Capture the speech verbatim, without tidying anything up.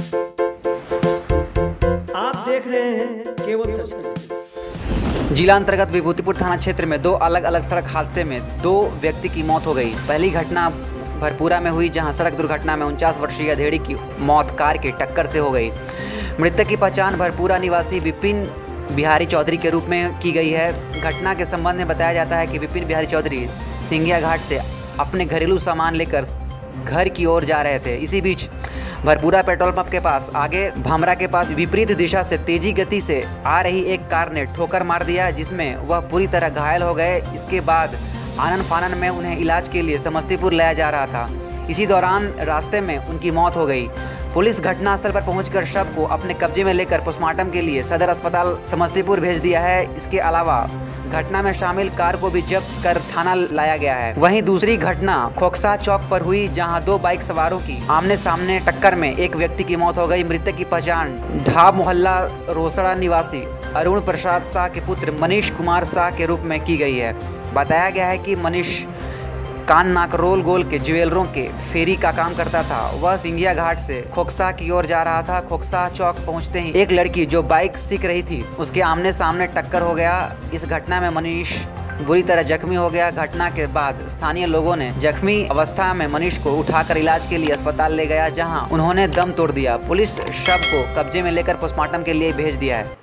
आप देख रहे हैं केवल सच। जिला अंतर्गत विभूतिपुर थाना क्षेत्र में दो अलग अलग सड़क हादसे में दो व्यक्ति की मौत हो गई। पहली घटना भरपूरा में हुई, जहां सड़क दुर्घटना में उनचास वर्षीय अधेड़ी की मौत कार की टक्कर से हो गई। मृतक की पहचान भरपूरा निवासी विपिन बिहारी चौधरी के रूप में की गई है। घटना के संबंध में बताया जाता है कि विपिन बिहारी चौधरी सिंघिया घाट से अपने घरेलू सामान लेकर घर की ओर जा रहे थे। इसी बीच भरपूरा पेट्रोल पंप के पास आगे भामरा के पास विपरीत दिशा से तेजी गति से आ रही एक कार ने ठोकर मार दिया, जिसमें वह पूरी तरह घायल हो गए। इसके बाद आनन फानन में उन्हें इलाज के लिए समस्तीपुर लाया जा रहा था। इसी दौरान रास्ते में उनकी मौत हो गई। पुलिस घटनास्थल पर पहुंचकर शव को अपने कब्जे में लेकर पोस्टमार्टम के लिए सदर अस्पताल समस्तीपुर भेज दिया है। इसके अलावा घटना में शामिल कार को भी जब्त कर थाना लाया गया है। वहीं दूसरी घटना खोखसा चौक पर हुई, जहां दो बाइक सवारों की आमने सामने टक्कर में एक व्यक्ति की मौत हो गई। मृतक की पहचान ढाब मोहल्ला रोसड़ा निवासी अरुण प्रसाद शाह के पुत्र मनीष कुमार शाह के रूप में की गई है। बताया गया है कि मनीष कान नाक रोल गोल के ज्वेलरों के फेरी का काम करता था। वह सिंघिया घाट से खोखसा की ओर जा रहा था। खोखसा चौक पहुंचते ही एक लड़की जो बाइक सीख रही थी उसके आमने सामने टक्कर हो गया। इस घटना में मनीष बुरी तरह जख्मी हो गया। घटना के बाद स्थानीय लोगों ने जख्मी अवस्था में मनीष को उठाकर इलाज के लिए अस्पताल ले गया, जहां उन्होंने दम तोड़ दिया। पुलिस शव को कब्जे में लेकर पोस्टमार्टम के लिए भेज दिया है।